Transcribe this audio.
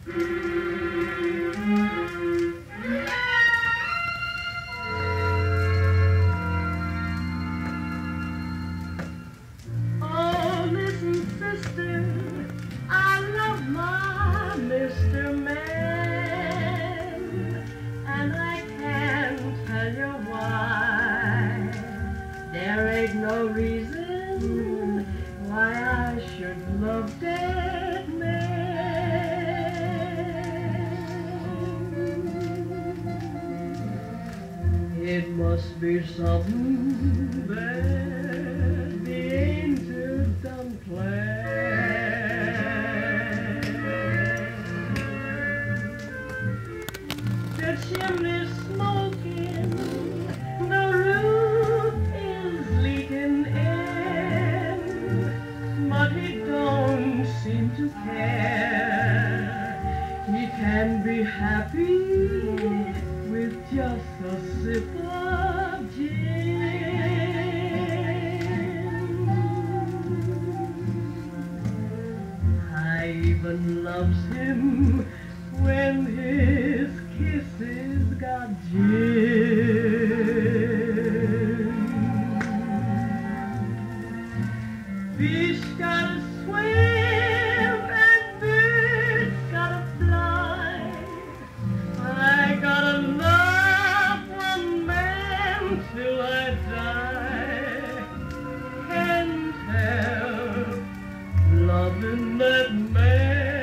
Oh, listen, sister, I love my Mr. Man, and I can't tell you why. There ain't no reason why I should love that man. It must be something that the angels done planned. The chimney's smoking, the roof is leaking in, but he don't seem to care. He can be happy with just a sip of gin. I even loves him when his kisses got gin. Fish gotta swim and birds gotta fly. I gotta love one man till I die. Can't help loving that man.